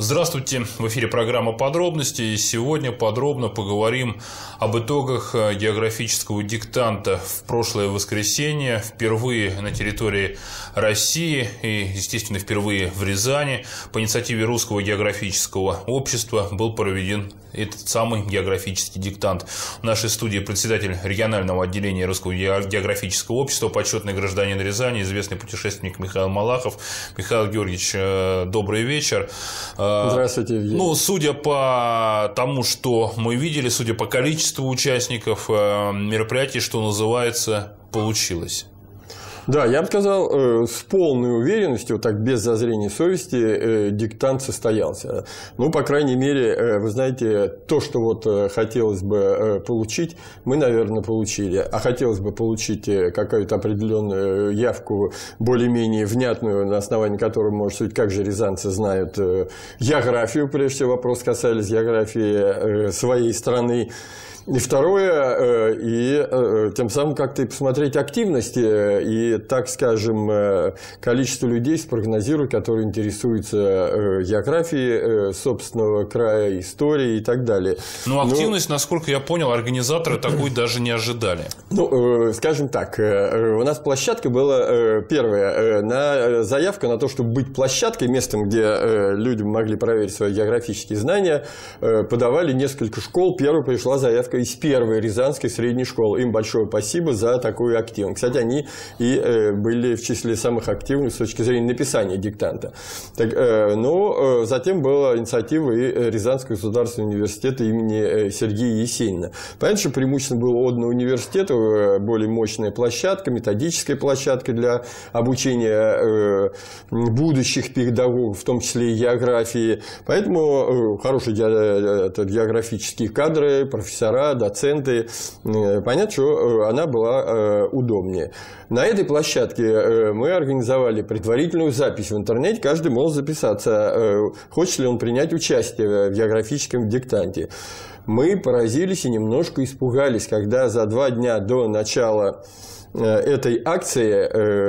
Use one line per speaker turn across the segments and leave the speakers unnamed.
Здравствуйте, в эфире программа «Подробности». И сегодня подробно поговорим об итогах географического диктанта в прошлое воскресенье. Впервые на территории России и, естественно, впервые в Рязани по инициативе Русского географического общества был проведен этот самый географический диктант. В нашей студии председатель регионального отделения Русского географического общества, почетный гражданин Рязани, известный путешественник Михаил Малахов. Михаил Георгиевич, добрый вечер.
Здравствуйте, Евгений.
Ну, судя по тому, что мы видели, судя по количеству участников, мероприятие, что называется, получилось.
Да, я бы сказал, с полной уверенностью, так без зазрения совести, диктант состоялся. Ну, по крайней мере, вы знаете, то, что вот хотелось бы получить, мы, наверное, получили. А хотелось бы получить какую-то определенную явку, более-менее внятную, на основании которой, может быть, как же рязанцы знают географию, прежде всего, вопрос касались географии своей страны. И второе, и тем самым как-то и посмотреть активности и, так скажем, количество людей спрогнозировать, которые интересуются географией собственного края, историей и так далее.
Но активность, насколько я понял, организаторы такой даже не ожидали.
Ну, скажем так, у нас площадка была первая. Заявка на то, чтобы быть площадкой, местом, где люди могли проверить свои географические знания, подавали несколько школ. Первая пришла заявка из первой Рязанской средней школы. Им большое спасибо за такую активность. Кстати, они и были в числе самых активных с точки зрения написания диктанта. Но затем была инициатива и Рязанского государственного университета имени Сергея Есенина. Понятно, что преимущественно было отдано университету, более мощная площадка, методическая площадка для обучения будущих педагогов, в том числе и географии. Поэтому хорошие географические кадры, профессора, доценты. Понятно, что она была удобнее. На этой площадке мы организовали предварительную запись в интернете. Каждый может записаться, хочет ли он принять участие в географическом диктанте. Мы поразились и немножко испугались, когда за 2 дня до начала этой акции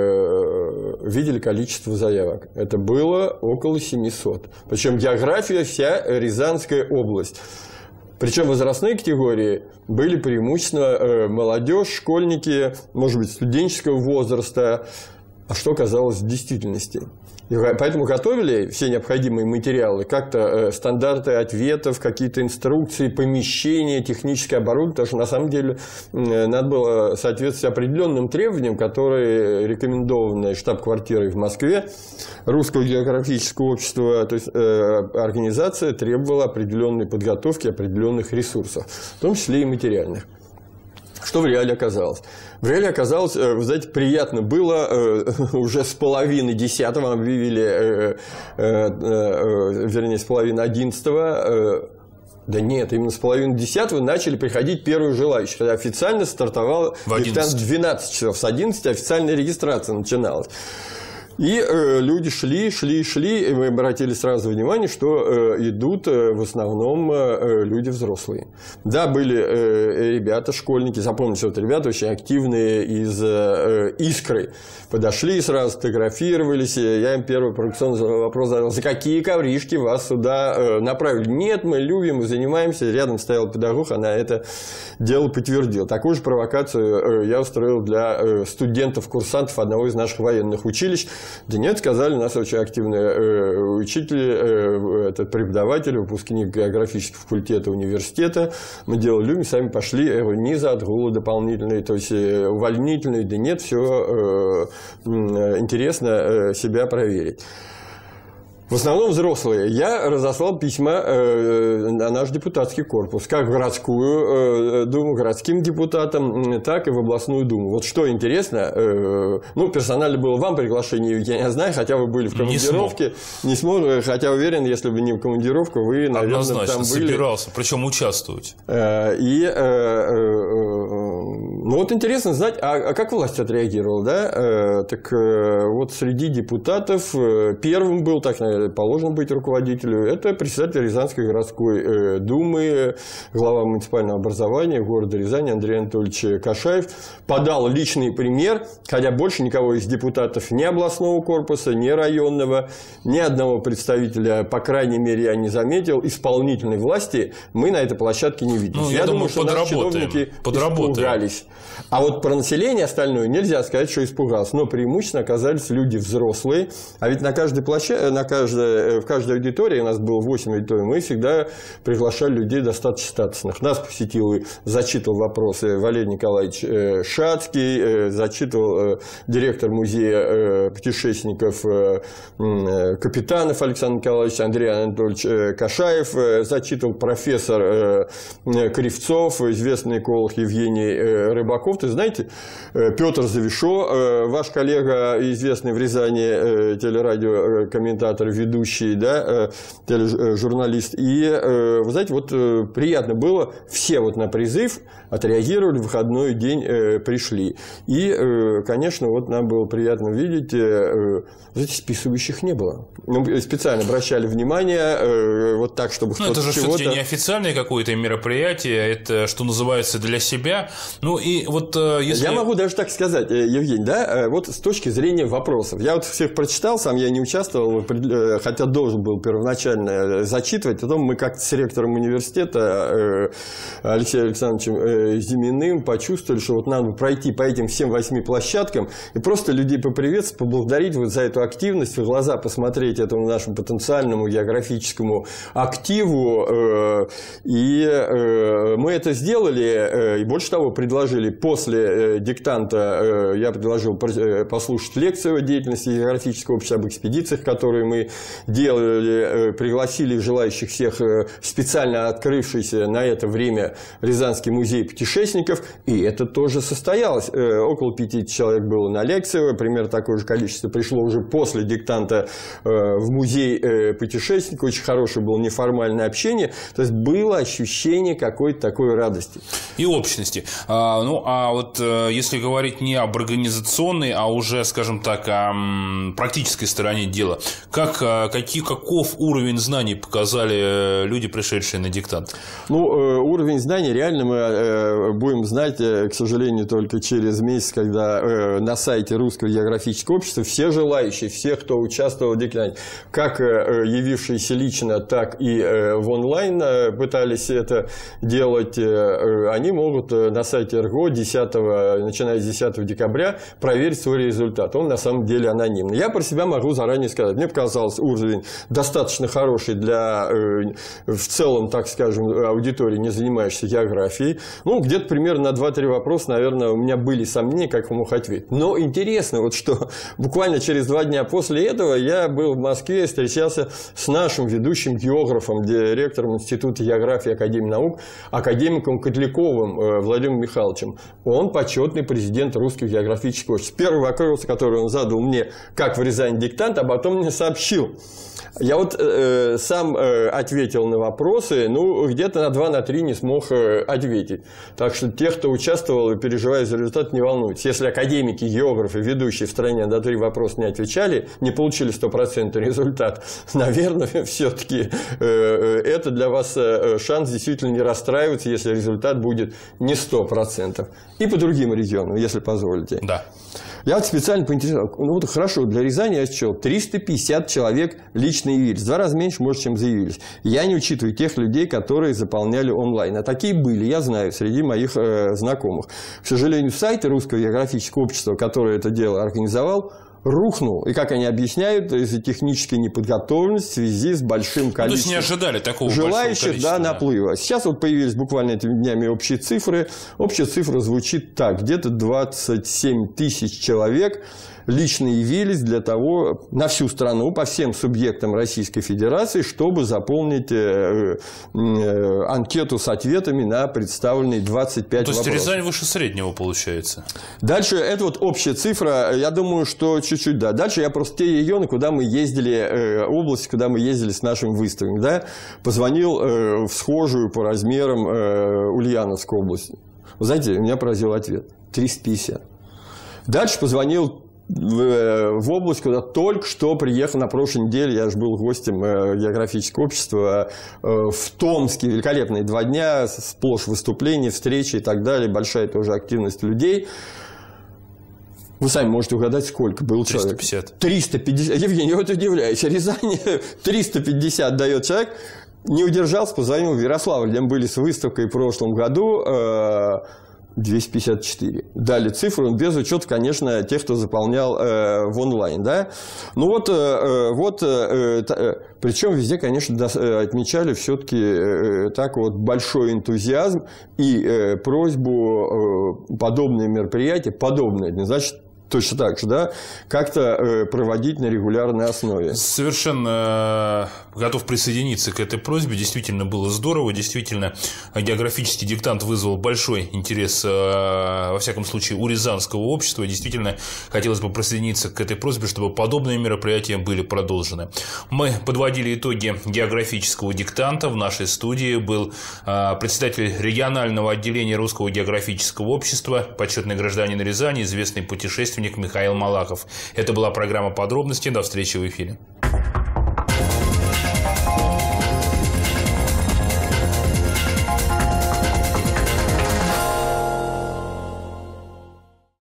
видели количество заявок. Это было около 700. Причем география вся Рязанская область. Причем возрастные категории были преимущественно молодежь, школьники, может быть, студенческого возраста, а что казалось в действительности. И поэтому готовили все необходимые материалы, как-то стандарты ответов, какие-то инструкции, помещения, техническое оборудование, потому что на самом деле надо было соответствовать определенным требованиям, которые рекомендованы штаб-квартирой в Москве. Русского географического общества, то есть организация требовала определенной подготовки, определенных ресурсов, в том числе и материальных. Что в реале оказалось? В реале оказалось, вы знаете, приятно было, уже с половины 10-го объявили, вернее, с половины 11-го, да нет, именно с половины 10-го начали приходить первые желающие. Когда официально стартовал диктант в 12 часов, с 11 официальная регистрация начиналась. И люди шли, и мы обратили сразу внимание, что идут в основном люди взрослые. Да, были ребята, школьники, запомните, вот ребята очень активные из «Искры». Подошли, сразу фотографировались. Я им первый провокационный вопрос задал: за какие ковришки вас сюда направили? Нет, мы любим и занимаемся. Рядом стоял педагог, она это дело подтвердила. Такую же провокацию я устроил для студентов, курсантов одного из наших военных училищ. Да нет, сказали, у нас очень активные учители, этот преподаватель, выпускник географического факультета университета. Мы делали любим, сами пошли не за отгулы дополнительные, то есть увольнительные. Да нет, все интересно себя проверить. В основном взрослые. Я разослал письма на наш депутатский корпус, как в городскую думу, городским депутатам, так и в областную думу. Вот что интересно, ну, персонально было вам приглашение, я не знаю, хотя вы были в командировке. Не смог, хотя уверен, если бы не в командировку, вы, наверное,
однозначно
там были.
Собирался, причем участвовать.
И, Ну вот интересно знать, а как власть отреагировала, да? Так вот среди депутатов первым был, так, наверное, положено быть руководителю, это председатель Рязанской городской думы, глава муниципального образования города Рязани Андрей Анатольевич Кашаев, подал личный пример, хотя больше никого из депутатов ни областного корпуса, ни районного, ни одного представителя, по крайней мере, я не заметил, исполнительной власти мы на этой площадке не видим.
Ну, я думаю, что наши чиновники
испугались. А вот про население остальное нельзя сказать, что испугался. Но преимущественно оказались люди взрослые. А ведь на каждой площадке, в каждой аудитории, у нас было 8 аудиторий, мы всегда приглашали людей достаточно статусных. Нас посетил и зачитывал вопросы Валерий Николаевич Шацкий, зачитывал директор музея путешественников Капитанов Александр Николаевич, Андрей Анатольевич Кашаев, зачитывал профессор Кривцов, известный эколог Евгений Рыбаков. Ты знаете, Петр Завишо, ваш коллега, известный в Рязани телерадиокомментатор, ведущий, да, тележурналист. И, вы знаете, вот приятно было, все вот на призыв отреагировали, в выходной день пришли. И, конечно, вот нам было приятно видеть, знаете, списывающих не было. Мы специально обращали внимание, вот так, чтобы кто-то
это же
чего-то...
все-таки неофициальное какое-то мероприятие, это, что называется, для себя. Ну, и вот если...
Я могу даже так сказать, Евгений, да, вот с точки зрения вопросов. Я вот всех прочитал, сам я не участвовал, хотя должен был первоначально зачитывать. Потом мы как-то с ректором университета Алексеем Александровичем Зиминым почувствовали, что вот надо пройти по этим всем 8 площадкам и просто людей поприветствовать, поблагодарить вот за эту активность, в глаза посмотреть этому нашему потенциальному географическому активу. И мы это сделали, и больше того, предложили после диктанта, я предложил послушать лекцию о деятельности географического общества, об экспедициях, которые мы делали, пригласили желающих всех специально открывшийся на это время Рязанский музей путешественников, и это тоже состоялось. Около 50 человек было на лекцию, примерно такое же количество пришло уже после диктанта в музей путешественников, очень хорошее было неформальное общение, то есть было ощущение какой-то такой радости.
И общности. Ну, а вот если говорить не об организационной, а уже, скажем так, о практической стороне дела, каков уровень знаний показали люди, пришедшие на диктант?
Ну, уровень знаний реально мы будем знать, к сожалению, только через месяц, когда на сайте Русского географического общества все желающие, все, кто участвовал в диктанте, как явившиеся лично, так и в онлайн пытались это делать, они могут на сайте РГО начиная с 10 декабря проверить свой результат. Он на самом деле анонимный. Я про себя могу заранее сказать. Мне показался уровень достаточно хороший для в целом, так скажем, аудитории, не занимающейся географией. Ну, где-то примерно на 2-3 вопроса, наверное, у меня были сомнения, как мог ответить. Но интересно, вот что буквально через 2 дня после этого я был в Москве и встречался с нашим ведущим географом, директором Института географии Академии наук, академиком Котляковым Владимиром Михайловичем. Он почетный президент Русского географического общества. Первый вопрос, который он задал мне, как в Рязани диктант, а потом мне сообщил. Я вот сам ответил на вопросы, ну, где-то на 2-3 не смог ответить. Так что тех, кто участвовал и переживает за результат, не волнуйтесь. Если академики, географы, ведущие в стране на 3 вопроса не отвечали, не получили 100% результат, наверное, все-таки это для вас шанс действительно не расстраиваться, если результат будет не 100%. И по другим регионам, если позволите.
Да.
Я вот специально поинтересовался. Ну, вот хорошо, для Рязани я счел 350 человек лично явились. В 2 раза меньше, может, чем заявились. Я не учитываю тех людей, которые заполняли онлайн. А такие были, я знаю, среди моих знакомых. К сожалению, сайт Русского географического общества, который это дело организовал, рухнул. И как они объясняют, из-за технической неподготовленности в связи с большим количеством...
То есть не ожидали такого
желающих, да, наплыва. Сейчас вот появились буквально этими днями общие цифры. Общая цифра звучит так. Где-то 27 тысяч человек лично явились для того, на всю страну, по всем субъектам Российской Федерации, чтобы заполнить анкету с ответами на представленные 25 вопросов.
То есть Рязань выше среднего получается?
Дальше, это вот общая цифра, я думаю, что чуть-чуть, да. Дальше я просто те регионы, куда мы ездили, области, куда мы ездили с нашим выставкой, да, позвонил в схожую по размерам Ульяновскую область. Вы знаете, меня поразил ответ. 350. Дальше позвонил в область, куда только что приехал на прошлой неделе. Я же был гостем географического общества в Томске. Великолепные 2 дня, сплошь выступления, встречи и так далее. Большая тоже активность людей. Вы сами можете угадать, сколько был
350.
человек. 350. Евгений, вот удивляюсь. Рязань 350 дает человек. Не удержался, позвонил в Ярославль, где мы были с выставкой в прошлом году. 254. Дали цифру, без учета, конечно, тех, кто заполнял в онлайн. Да? Ну вот, причем везде, конечно, отмечали все-таки так вот большой энтузиазм и просьбу подобные мероприятия, подобные, не значит, точно так же, да, как-то проводить на регулярной основе.
Совершенно готов присоединиться к этой просьбе. Действительно было здорово. Действительно, географический диктант вызвал большой интерес, во всяком случае, у рязанского общества. Действительно, хотелось бы присоединиться к этой просьбе, чтобы подобные мероприятия были продолжены. Мы подводили итоги географического диктанта. В нашей студии был председатель регионального отделения Русского географического общества, почетный гражданин Рязани, известный путешественник Михаил Малахов. Это была программа «Подробности». До встречи в эфире.